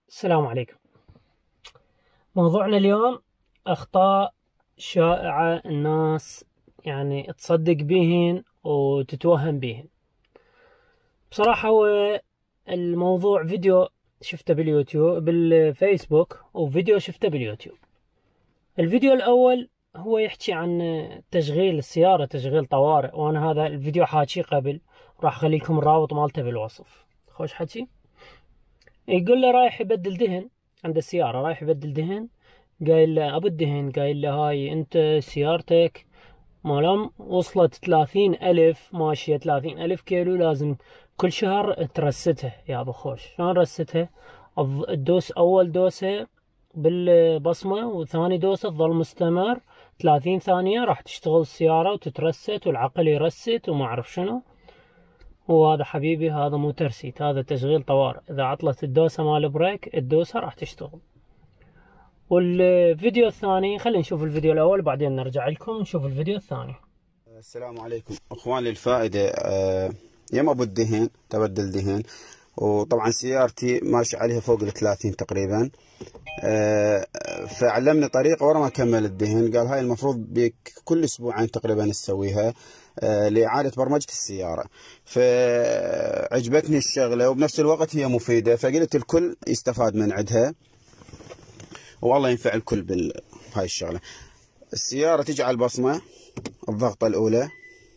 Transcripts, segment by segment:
السلام عليكم. موضوعنا اليوم أخطاء شائعة الناس تصدق بيهن وتتوهم بيهن. بصراحة هو الموضوع فيديو شفته باليوتيوب بالفيسبوك وفيديو شفته باليوتيوب. الفيديو الأول هو يحكي عن تشغيل السيارة، تشغيل طوارئ، وأنا هذا الفيديو حاكيه قبل، راح أخليكم الرابط مالته بالوصف. خوش حكي. يقول له رايح يبدل دهن عند السيارة، رايح يبدل دهن. قايل له ابو الدهن، قايل له هاي انت سيارتك مالام وصلت 30,000 ماشية، 30,000 كيلو، لازم كل شهر ترستها يا ابو خوش. شلون رستها؟ تدوس اول دوسة بالبصمة، وثاني دوسة تظل مستمر 30 ثانية، راح تشتغل السيارة وتترست والعقل يرست وما اعرف شنو. وهذا حبيبي هذا مو ترسيت، هذا تشغيل طوارئ، اذا عطلت الدوسة مال بريك الدوسة راح تشتغل. والفيديو الثاني خلينا نشوف الفيديو الأول بعدين نرجع لكم نشوف الفيديو الثاني. السلام عليكم اخوان. للفائدة يم ابو الدهن تبدل دهن، وطبعا سيارتي ماشي عليها فوق ال30 تقريبا. فعلمني طريقة ورا ما كمل الدهن، قال هاي المفروض بك كل اسبوعين تقريبا تسويها لإعادة برمجة السيارة. فعجبتني الشغلة وبنفس الوقت هي مفيدة، فقلت الكل يستفاد من عندها والله ينفع الكل بهاي الشغلة. السيارة تجي على البصمة، الضغطة الأولى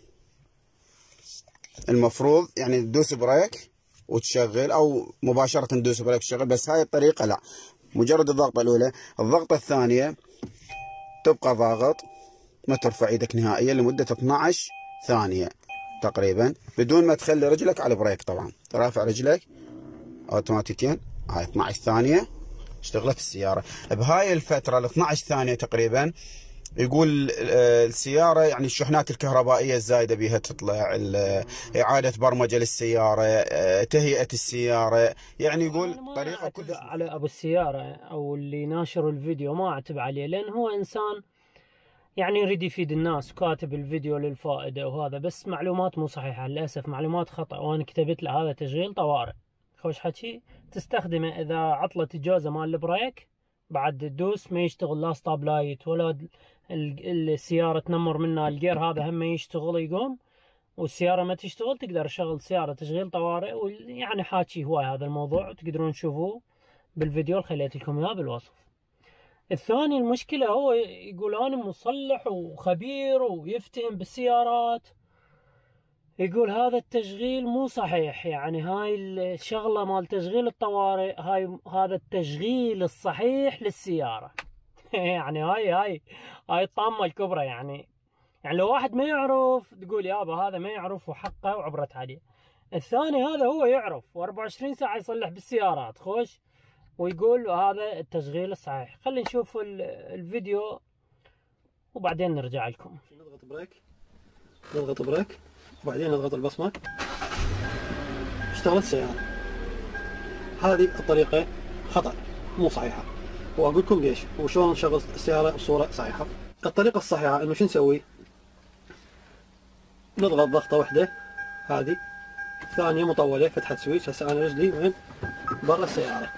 المفروض تدوس بريك وتشغل، أو مباشرة تدوس بريك وتشغل، بس هاي الطريقة لا، مجرد الضغطة الأولى. الضغطة الثانية تبقى ضاغط، ما ترفع ايدك نهائيا لمدة 12 ثانية تقريبا، بدون ما تخلي رجلك على البريك. طبعا رافع رجلك اوتوماتيكيا. هاي 12 ثانية اشتغلت السيارة. بهاي الفترة ال 12 ثانية تقريبا يقول السيارة الشحنات الكهربائية الزايدة بيها تطلع، إعادة برمجة للسيارة، تهيئة السيارة، يقول طريقة كلش على أبو السيارة أو اللي ناشر الفيديو، ما أعتب عليه، لأن هو إنسان يريد يفيد الناس وكاتب الفيديو للفائدة وهذا، بس معلومات مو صحيحة للأسف، معلومات خطأ، وأنا كتبت له هذا تشغيل طوارئ. خوش حكي. تستخدمه إذا عطلت الجوزة مال البريك، بعد تدوس ما يشتغل لا ستاب لايت ولا السيارة تنمر منها الجير، هذا هم ما يشتغل يقوم، والسيارة ما تشتغل، تقدر تشغل السيارة تشغيل طوارئ. حاكي هواي هذا الموضوع، تقدرون تشوفوه بالفيديو اللي خليت لكم اياه بالوصف. الثاني المشكلة هو يقول أنا مصلح وخبير ويفتهم بالسيارات، يقول هذا التشغيل مو صحيح، هاي الشغلة مال تشغيل الطوارئ، هذا التشغيل الصحيح للسيارة. هاي الطامة الكبرى. لو واحد ما يعرف تقول يابا هذا ما يعرف وحقه وعبرت عليه. الثاني هذا هو يعرف و24 ساعة يصلح بالسيارات خوش، ويقول هذا التشغيل الصحيح. خلينا نشوف الفيديو وبعدين نرجع لكم. نضغط بريك، نضغط بريك وبعدين نضغط البصمة، اشتغلت السيارة. هذه الطريقة خطأ، مو صحيحة، واقول لكم ليش وشلون نشغل السيارة بصورة صحيحة. الطريقة الصحيحة انه شو نسوي؟ نضغط ضغطة واحدة، هذه ثانية مطولة، فتحة سويتش. هسه انا رجلي وين؟ برا السيارة.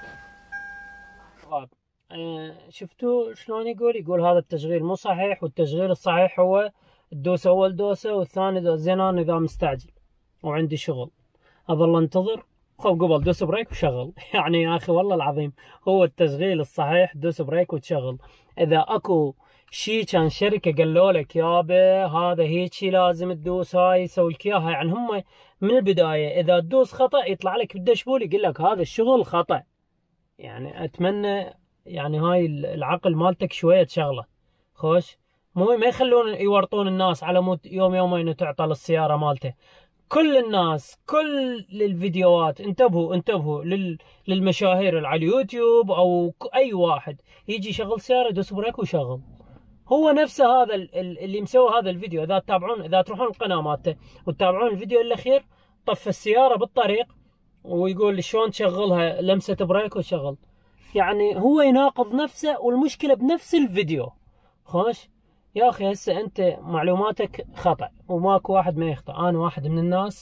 شفتوا شلون يقول هذا التشغيل مو صحيح، والتشغيل الصحيح هو تدوس اول دوسة والثاني دوسة. زين انا اذا مستعجل وعندي شغل اظل انتظر، خذ قبل دوس بريك وشغل. يا اخي والله العظيم هو التشغيل الصحيح دوس بريك وتشغل. اذا اكو شي كان شركة قالوا لك يابا هذا هيجي لازم تدوس هاي يسوي لك اياها، هم من البداية اذا تدوس خطأ يطلع لك بالدشبول يقول لك هذا الشغل خطأ. اتمنى هاي العقل مالتك شوية شغلة خوش، مو ما يخلون يورطون الناس على مود يوم يومين تعطل السيارة مالته. كل الناس كل الفيديوهات انتبهوا للمشاهير اللي على اليوتيوب او اي واحد يجي يشغل سيارة يدوس بريك ويشغل، هو نفسه هذا اللي مسوي هذا الفيديو. اذا تروحون القناة مالته وتتابعون الفيديو الاخير، طف السيارة بالطريق ويقول شلون تشغلها لمسة بريك وشغل. هو يناقض نفسه، والمشكلة بنفس الفيديو. خوش يا اخي، هسه انت معلوماتك خطأ، وماكو واحد ما يخطأ. انا واحد من الناس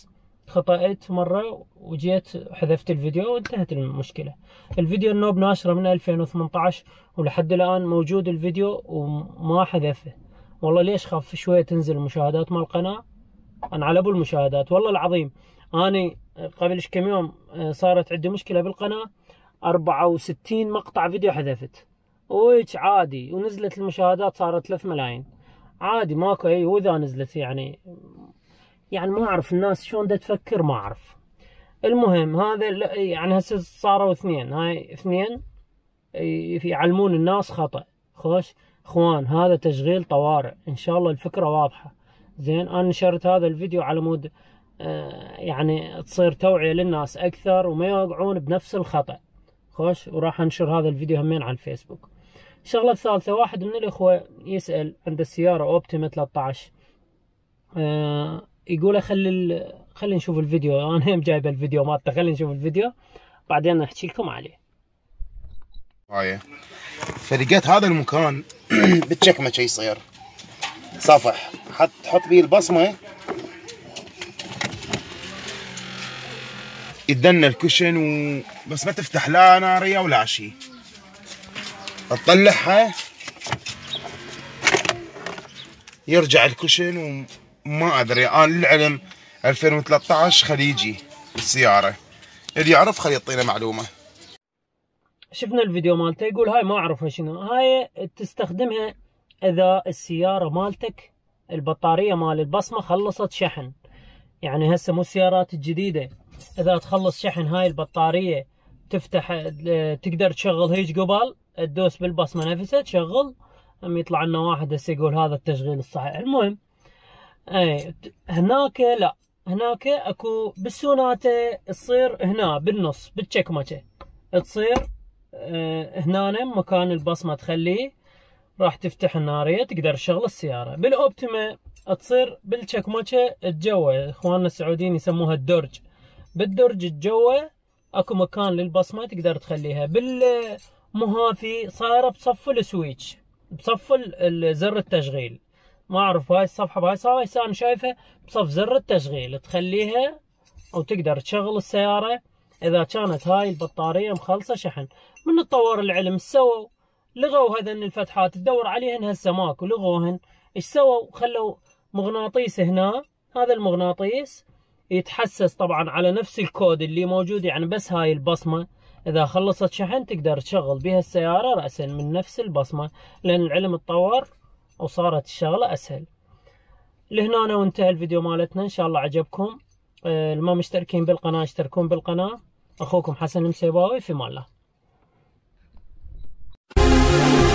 خطأت مرة وجيت حذفت الفيديو وانتهت المشكلة. الفيديو النوب ناشره من 2018 ولحد الآن موجود الفيديو وما حذفه. والله ليش خاف شوية تنزل المشاهدات مال القناة؟ أنا على أبو المشاهدات والله العظيم. أنا قبل كم يوم صارت عندي مشكلة بالقناة، 64 مقطع فيديو حذفت وهيك عادي، ونزلت المشاهدات صارت 3 ملايين عادي ماكو أي. وإذا نزلت يعني ما أعرف الناس شلون دا تفكر، ما أعرف. المهم هذا يعني هسه صاروا 2، هاي 2 يعلمون الناس خطأ. خوش اخوان، هذا تشغيل طوارئ، ان شاء الله الفكرة واضحة. زين، انا نشرت هذا الفيديو على مود يعني تصير توعية للناس اكثر وما يوقعون بنفس الخطأ. خوش، وراح انشر هذا الفيديو همين على الفيسبوك. الشغلة الثالثة، واحد من الاخوة يسأل عند السيارة اوبتيما 13، يقول خلي نشوف الفيديو. انا هم جايب الفيديو مالته، خلي نشوف الفيديو بعدين احكي لكم عليه. فلقيت هذا المكان بالشكمة شي يصير صفح، حط بيه البصمة يدنا الكشن بس ما تفتح لا نارية ولا شي. تطلعها يرجع الكشن وما ادري. انا للعلم 2013 خليجي السيارة، اللي يعرف خلي يعطينا معلومة. شفنا الفيديو مالته، يقول هاي ما اعرفها شنو، هاي تستخدمها اذا السيارة مالتك البطارية مال البصمة خلصت شحن. يعني هسه مو السيارات الجديدة اذا تخلص شحن هاي البطارية تفتح تقدر تشغل هيج قبل تدوس بالبصمة نفسها تشغل. يطلع لنا واحد هسه يقول هذا التشغيل الصحيح. المهم هناك لا، هناك اكو بالسوناتا تصير هنا بالنص بالتشكمچة تصير هنا مكان البصمة تخليه راح تفتح النارية تقدر تشغل السيارة. بالاوبتيما تصير بالتشكمچة الجوة، اخواننا السعوديين يسموها الدرج. بالدرج الجوة اكو مكان للبصمة تقدر تخليها. بالمهافي صايرة بصف السويتش، بصف زر التشغيل. ما اعرف هاي الصفحة بهاي صار هسه انا شايفها بصف زر التشغيل، تخليها او تقدر تشغل السيارة اذا كانت هاي البطارية مخلصة شحن. من تطور العلم سووا لغوا هذن الفتحات تدور عليهن هسه ماكو، لغوهن. ايش سووا؟ خلوا مغناطيس هنا، هذا المغناطيس يتحسس طبعا على نفس الكود اللي موجود، يعني بس هاي البصمة اذا خلصت شحن تقدر تشغل بها السيارة رأسا من نفس البصمة، لان العلم تطور وصارت الشغلة اسهل. لهنا وانتهى الفيديو مالتنا، ان شاء الله عجبكم. الما مشتركين بالقناة اشتركون بالقناة. اخوكم حسن المسيباوي، في امان الله.